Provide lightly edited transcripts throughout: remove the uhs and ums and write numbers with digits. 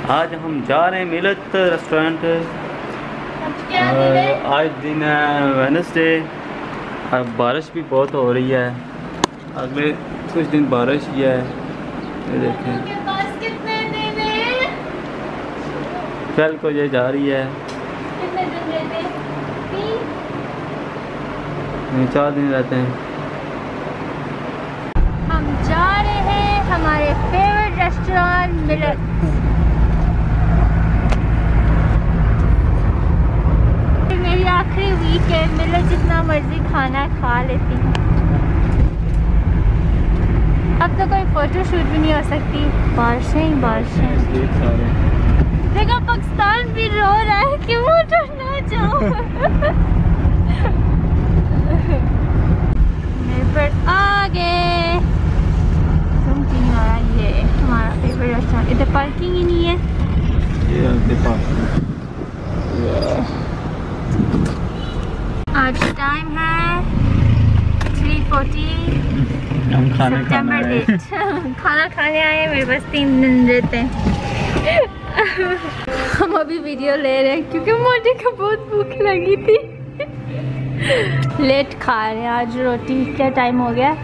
आज हम जा रहे हैं मिलत रेस्टोरेंट। आज दिन है वेडनेसडे। बारिश भी बहुत हो रही है, अगले कुछ दिन बारिश ही है। ये देखें कल को ये जा रही है। 4 दिन रहते हैं। हम जा रहे हैं हमारे फेवरेट रेस्टोरेंट मिलत। मेरी आखिरी वीक है, मिलत जितना मर्जी खाना खा लेती हूँ। अब तो कोई फोटो शूट भी नहीं हो सकती, बारिशें ही बारिशें। देखो पाकिस्तान भी रो रहा है कि फोटो ना जाओ। मेरे पर आगे समझ नहीं आ रहा। ये हमारा फेवरेट रेस्टोरेंट, इधर पार्किंग ही नहीं है। आज टाइम है 3:40। हम खाना खाने आए हैं। मेरे पास 3 दिन रहते हैं। हम अभी वीडियो ले रहे हैं क्योंकि मुझे को बहुत भूख लगी थी। लेट खा रहे हैं आज रोटी। क्या टाइम हो गया?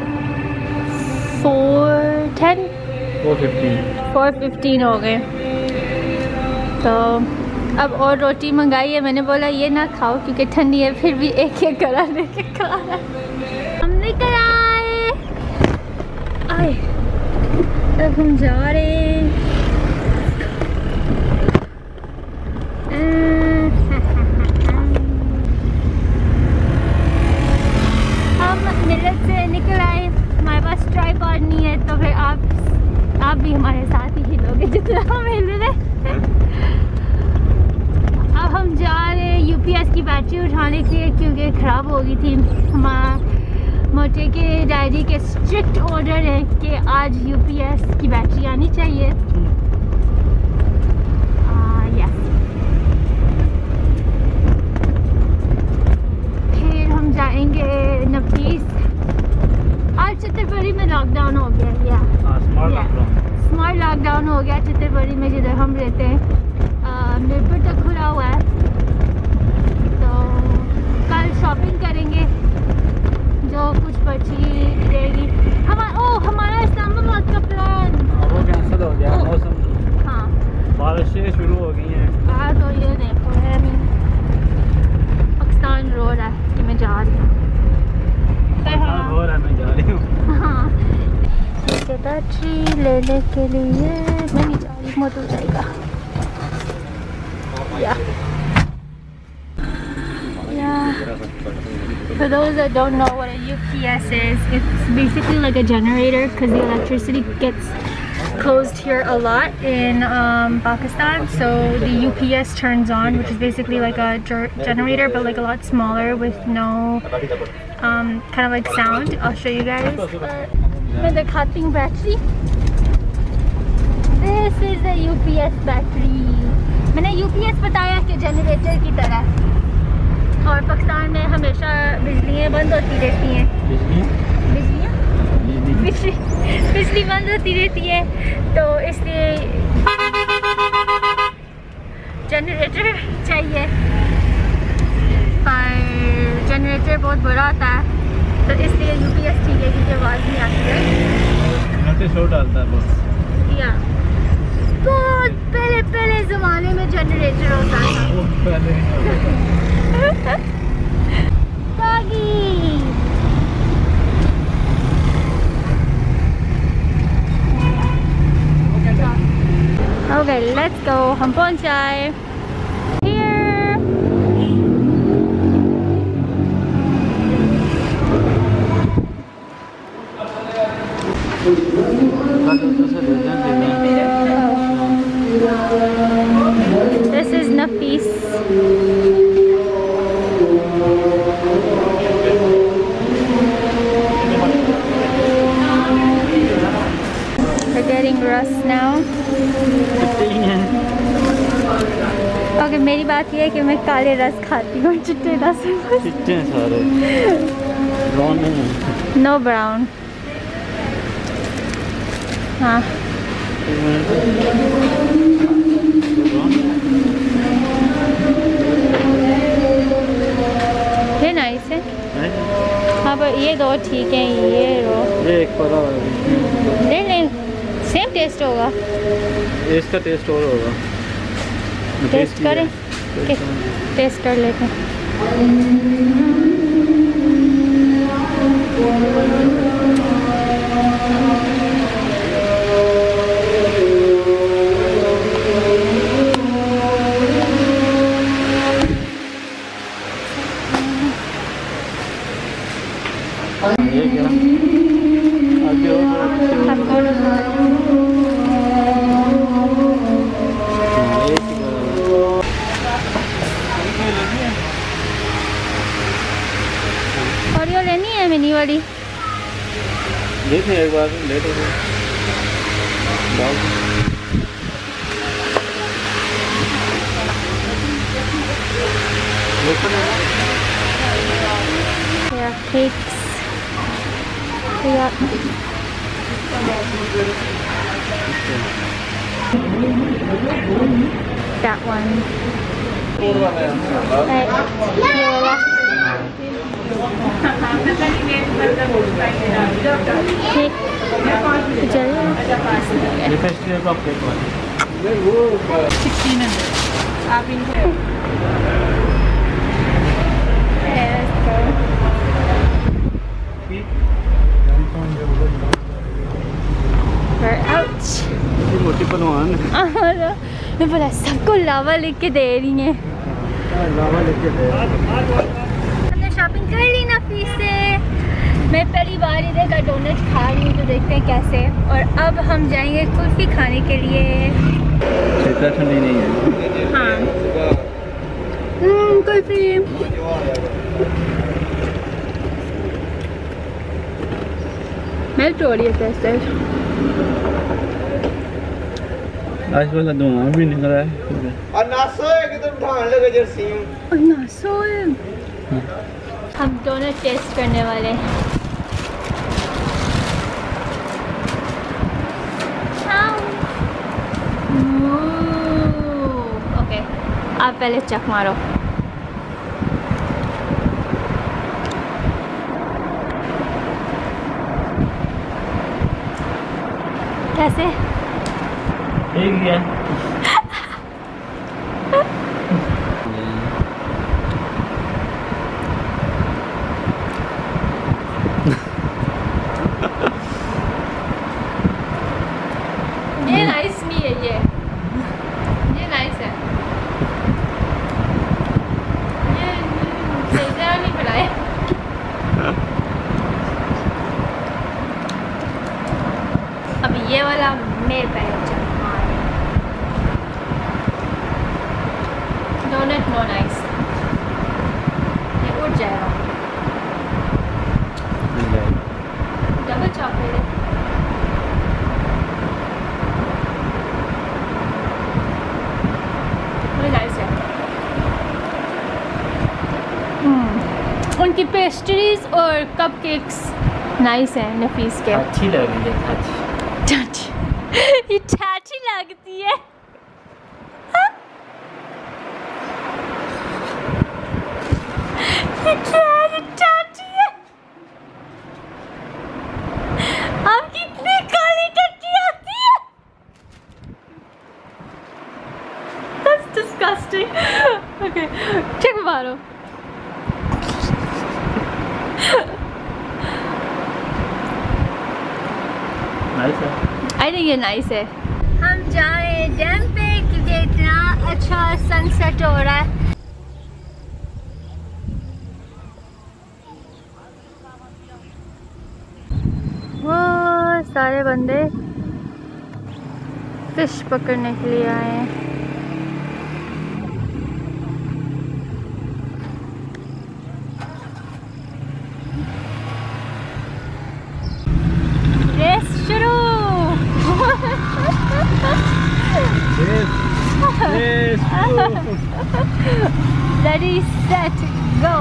4:15 हो गए। तो अब और रोटी मंगाई है। मैंने बोला ये ना खाओ क्योंकि ठंडी है, फिर भी एक एक करा लेके खा रहा। हम निकल आए। अब हम जा रहे हैं। हम मिलत से निकल आए। हमारे पास ट्राइपॉड नहीं है, तो फिर आप भी हमारे साथ ही हिलोगे जितना हम हिल रहे। अब हम जा रहे हैं यूपीएस की बैटरी उठाने के लिए क्योंकि ख़राब हो गई थी। हमारा मोटे के डैडी के स्ट्रिक्ट ऑर्डर है कि आज यूपीएस की बैटरी आनी चाहिए। यस। फिर हम जाएंगे नफीस। आज चित्रबड़ी में लॉकडाउन हो गया। स्मार्ट लॉकडाउन हो गया चित्रबड़ी में, जिधर हम रहते हैं। मिरपुर तक खुला हुआ है, तो कल शॉपिंग करेंगे जो कुछ बची रहेगी। हमारा इस्लामाबाद का प्लान वो कैंसिल हो गया। मौसम हाँ, बारिशें शुरू हो गई हैं। तो ये देखो है, पाकिस्तान रो रहा है कि मैं जा रही हूँ। मैं जा रही हूँ। हाँ, बैटरी लेने के लिए मैं नहीं जा रही, मत हो जाएगा। For those that don't know what a UPS is, it's basically like a generator because the electricity gets closed here a lot in Pakistan. So the UPS turns on, which is basically like a generator but like a lot smaller with no kind of like sound. I'll show you guys. मैं दिखाती हूँ battery. This is the UPS battery. मैंने UPS बताया कि generator की तरह। और पाकिस्तान में हमेशा बिजलियाँ बंद होती रहती हैं। बिजली बंद होती रहती है, तो इसलिए जनरेटर चाहिए। पर जनरेटर बहुत बड़ा होता है, तो इसलिए यूपीएस ठीक है क्योंकि आवाज़ नहीं आती है। शो डालता है बहुत। या बहुत पहले ज़माने में जनरेटर होता था। Okay, let's go. हम पहुंच जाए। Here. This is Nafis. We're getting rust now. Okay, मेरी बात ये है कि मैं काले रस खाती हूँ, चिट्टे रस। चिट्टे सारे, ब्राउन नहीं। No brown. हाँ ये दो ठीक है, ये रो ये एक पड़ा हुआ है। ले लें, सेम टेस्ट होगा। इसका टेस्ट और होगा। टेस्ट करें, टेस्ट कर लेते हैं। ये क्या आगे और ये लेनी है मिनी वाली। देखें एक बार लेट हो गया। Yeah, cakes. We got that one. Right. ये वाला। Cake. ये फेस्टिवल का केक वाला 1600 आप इनको We're out. ये मोटी पहलवान मैं बोला सबको लावा लिख के दे रही है। लावा लेके दे। हमने शॉपिंग कर ली नफीस से। मैं पहली बार इधर का डोनट खा रही हूँ, तो देखते हैं कैसे। और अब हम जाएंगे कुल्फी खाने के लिए। इतना ठंडी नहीं है। हाँ कुल्फी। मेल्ट हो रही है कैसे। आज वाला धुआं भी निकल रहा है। और नासो है कि तुम ठान लगे जर्सी हम डोनट टेस्ट करने वाले हैं। ओके, आप पहले चख मारो। कैसे? ठीक है। ये नाइस नहीं है, ये नाइस है। ये सही तरह नहीं बनाए। अब ये वाला मेरे पहले चखना है। डोनट नो नाइस, ये उठ जाएगा। डबल चॉकलेट है। उनकी पेस्ट्रीज और कपकेक्स नाइस हैं नफीस के। अच्छी लग रही है। चाची ये चाची लगती है। ये क्या है? ये चाची है। आपकी इतनी काली टट्टी आती है। That's disgusting. Okay, check मारो। नाइस है। आई थिंक ये नाइस है। हम जा रहे हैं डैम पे क्योंकि इतना अच्छा सनसेट हो रहा है। वो सारे बंदे फिश पकड़ने के लिए आए हैं। रेस शुरू। Ready, set, go.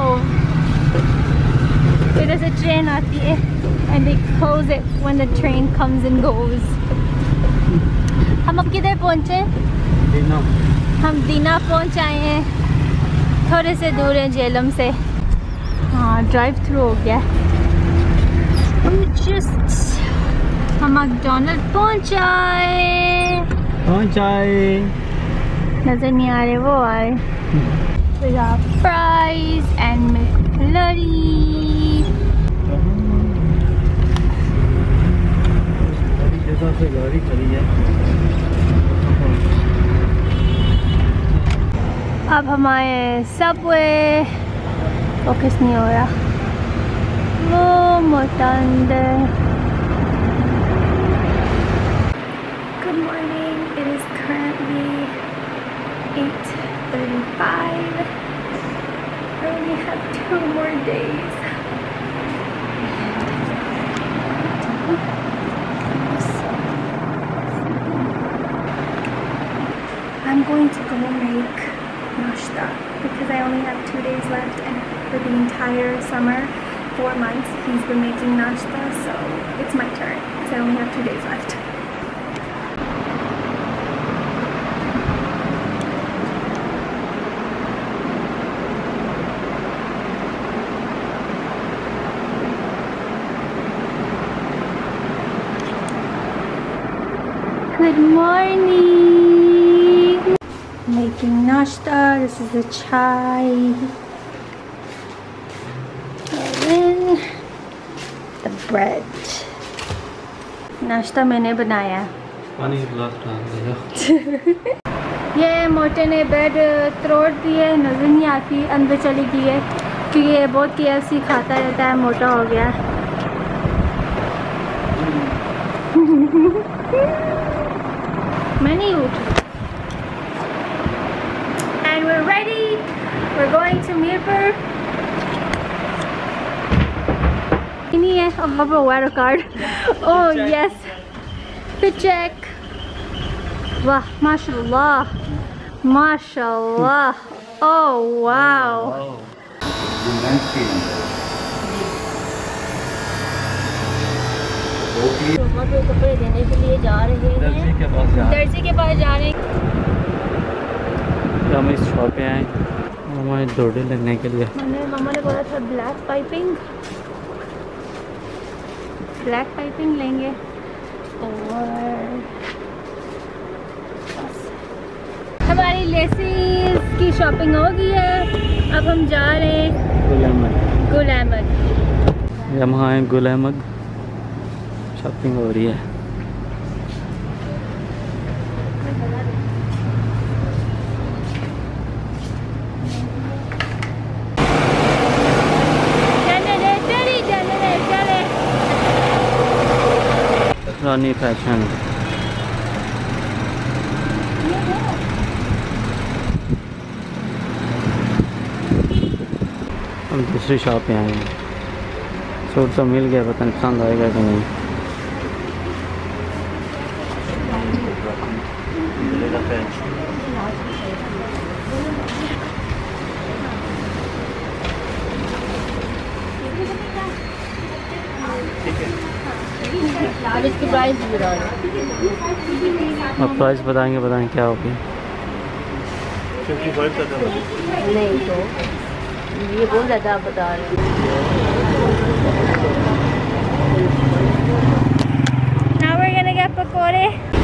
इधर से ट्रेन आती है and they close it when the train comes and goes. हम अब किधर पहुँचे? दीना। हम दीना पहुँच आए हैं, थोड़े से दूर हैं जेलम से। हाँ ड्राइव थ्रू हो गया। हम मैकडॉनल्ड पहुंचाए। नजर नहीं आ रहे, वो आए। We got fries and McFlurry. जगह पे गाड़ी खड़ी है। अब हमारे सबवे फोकस नहीं हो रहा, वो मोटा अंदर। Good morning. It is currently 8:35. I only have 2 more days. I'm going to go make nashta because I only have 2 days left, and for the entire summer, 4 months, he's been making nashta, so it's my turn because I only have 2 days left. Good morning. Making nashta. This is the chai. And then the bread. नाश्ता मैंने बनाया। पानी का गिलास डाल दिया। ये मोटे ने बेड तोड़ दिए, नजर नहीं आती, अंदर चली गई है क्योंकि ये बहुत KFC खाता रहता है, मोटा हो गया। मैं नहीं उठ। And we're ready. We're going to Mirpur. नहीं है, अब water card. Oh yes. Fit check. वाह, माशाल्लाह, माशाल्लाह. Oh wow. मम्मा को कपड़े देने के लिए जा रहे हैं, दर्जी के पास जा रहे हैं। हम इस शॉप पे आए हमारे जोड़े लेने के लिए। मम्मा ने बोला था ब्लैक पाइपिंग लेंगे। और हमारी लेसीज की शॉपिंग हो गई है, अब हम जा रहे हैं गुल अहमद। यहाँ है गुल अहमद, शॉपिंग हो रही है। रानी फैशन। हम दूसरी शॉप पे आए हैं। सूट तो मिल गया, पता नहीं पसंद आएगा कि नहीं। इसकी प्राइस भी बता दो। अब प्राइस बताएंगे क्या होगी। 55 तक नहीं तो ये बहुत ज़्यादा आप बता रहे हैं। Now we're gonna get पकोड़े।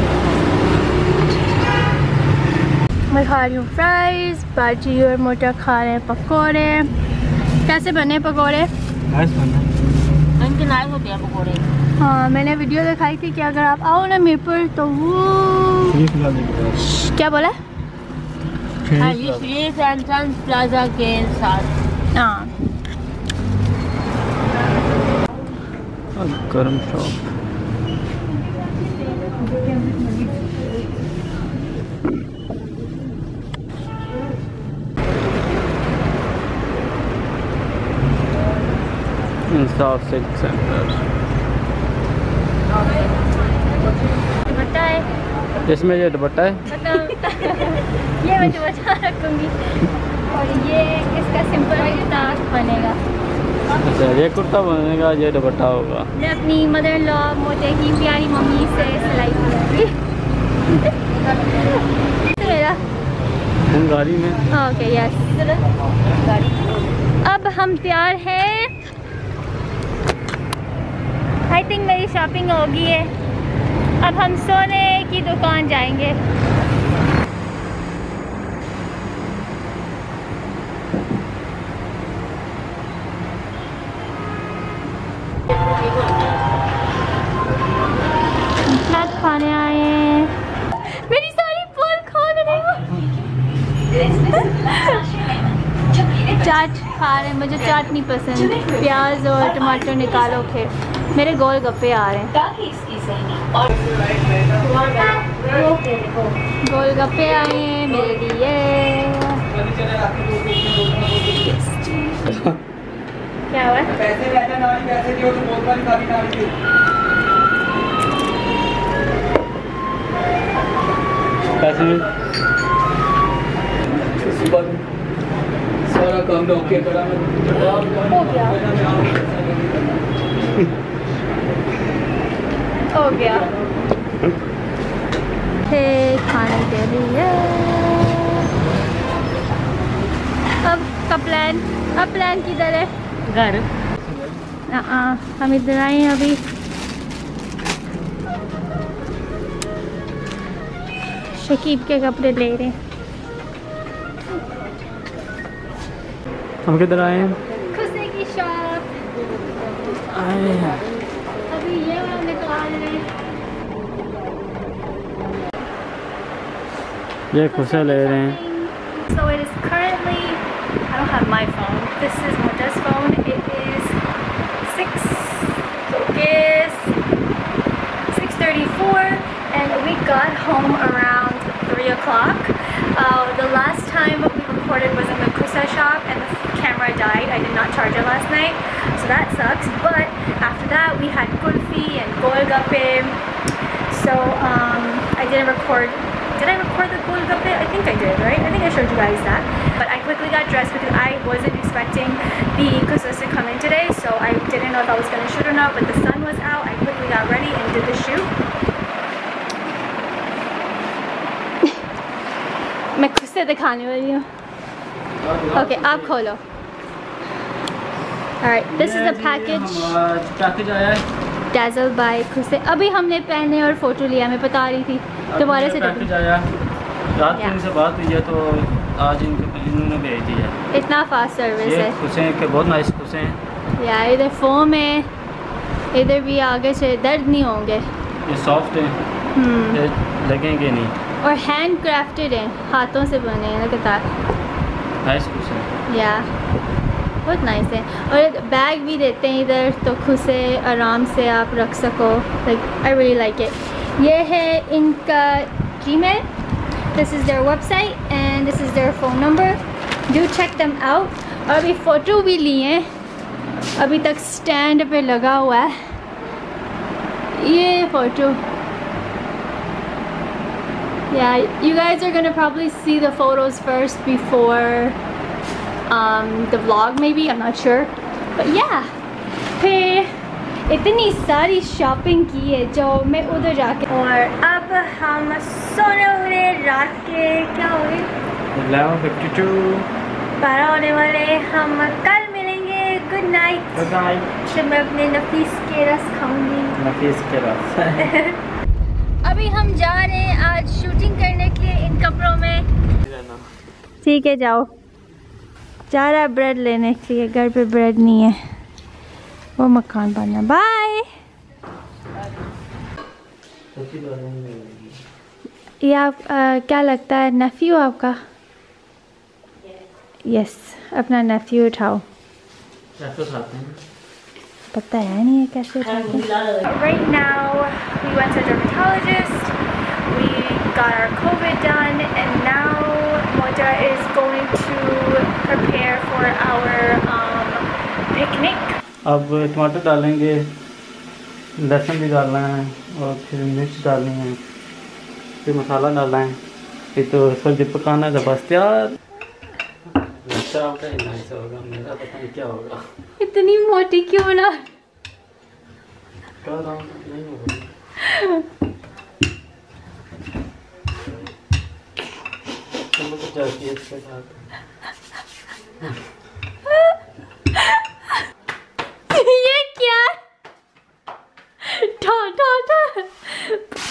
मैं खा रही हूँ फ्राइज, बाजी और मोटा खा रहे हैं पकोड़े। कैसे बने पकोड़े? इनके नाइस होते हैं पकोड़े। हाँ, मैंने वीडियो दिखाई थी कि अगर आप आओ ना मीरपुर तो वो क्या बोला? हाँ, ये सैमसंग प्लाजा के साथ। हाँ, गरम shop. Insaf silk centre. Dupatta है इसमें, ये दुपट्टा है। ये मैं दुपट्टा रखूँगी और ये इसका सिंपल कुर्ता बनेगा। अच्छा, ये कुर्ता बनेगा, ये दुपट्टा होगा। मैं अपनी मदर इन लॉ मोटे की प्यारी मम्मी से सिलाई करूँगी। मेरा गाड़ी में। Okay yes. अब हम तैयार हैं आई थिंक मेरी शॉपिंग हो गई है। अब हम सोने की दुकान जाएंगे। खाने आए हैं। मेरी सारी पोल खोल रही हो। चाट खा रहे हैं, मुझे चाट नहीं पसंद। प्याज और टमाटर निकालो फिर। मेरे गोलगप्पे आ रहे हैं। गोलगप्पे आए हैं मेरे लिए। क्या हुआ? सारा काम ओके करा हो गया हो गया। खाने के लिए अब का प्लान। अब प्लान किधर है? घर। हम इधर आए हैं अभी। शकीब के कपड़े ले रहे हैं। हम किधर आए हैं? खुशे की शॉप आए हैं। अभी ये हम निकाल रहे हैं। ये खुशे ले रहे हैं। So it is currently, I don't have my phone. This is Mota's phone. It is 6:34 and we got home around 3 o'clock. The last time we recorded was in the Kusa shop and the camera died. I did not charge it last night, so that sucks. But after that we had kulfi and golgappe. So I didn't record. Did I record the golgappe? I think I did, right? I think I showed you guys that. But I quickly got dressed because I wasn't expecting the Kusas to come in today, so I didn't know if I was going to shoot or not. But the sun was out. I quickly got ready and did the shoot. मैं खुद से दिखाने वाली हूँ। Okay, आप खोलो। Alright, this is a package. Package आया है। Dazzle by खुशे। अभी हमने पहने और फोटो लिया, मैं बता रही थी। दोबारा से पैकेज आया। रात को इनसे बात हुई है तो आज इन्होंने भेज दी है। इतना फास्ट सर्विस है। खुशे के बहुत नाइस खुशे हैं। या इधर फोम है, इधर भी आगे से दर्द नहीं होंगे। ये सॉफ्ट हैं, ये लगेंगे नहीं। और हैंड क्राफ्टेड हैं, हाथों से बने हैं लगातार। नाइस खुशे। या बहुत नाइस है। और बैग भी देते हैं इधर, तो खुद से आराम से आप रख सको। Like I really like it. ये है इनका Gmail. This is their website and this is their phone number. Do check them out. और अभी फ़ोटो भी लिए हैं, अभी तक स्टैंड पे लगा हुआ है ये photo. Yeah, you guys are gonna probably see the photos first before the vlog maybe, I'm not sure. But yeah, फिर इतनी सारी शॉपिंग की है जो मैं उधर जाके। और अब हम सोने वाले, रात के क्या हो गए 11:52 12 होने वाले। हम कल मिलेंगे। Good night. Good night. मैं अपने नफीस के रस खाऊंगी। नफीस के रस। अभी हम जा रहे हैं आज शूटिंग करने के लिए इन कपड़ों में। ठीक है जाओ। जा रहा है ब्रेड लेने के लिए, घर पे ब्रेड नहीं है, वो मकान बना। बाय। ये आप क्या लगता है नेफ्यू आपका? यस, अपना नेफ्यू उठाओ। पता है नहीं है कैसे उठाते हैं। Right now we went to a dermatologist. We got our COVID done and now Mota is going to prepare for our picnic. अब टमाटर डालेंगे, लहसुन भी डालना है और फिर मिर्च डालनी है, फिर मसाला डालना है, फिर तो सब्जी पकाना है। बस तैयार। अच्छा होगा, नाइस होगा, मेरा पता नहीं क्या होगा। इतनी मोटी क्यों ना? नहीं होगा। ये क्या? उठा उठा उठा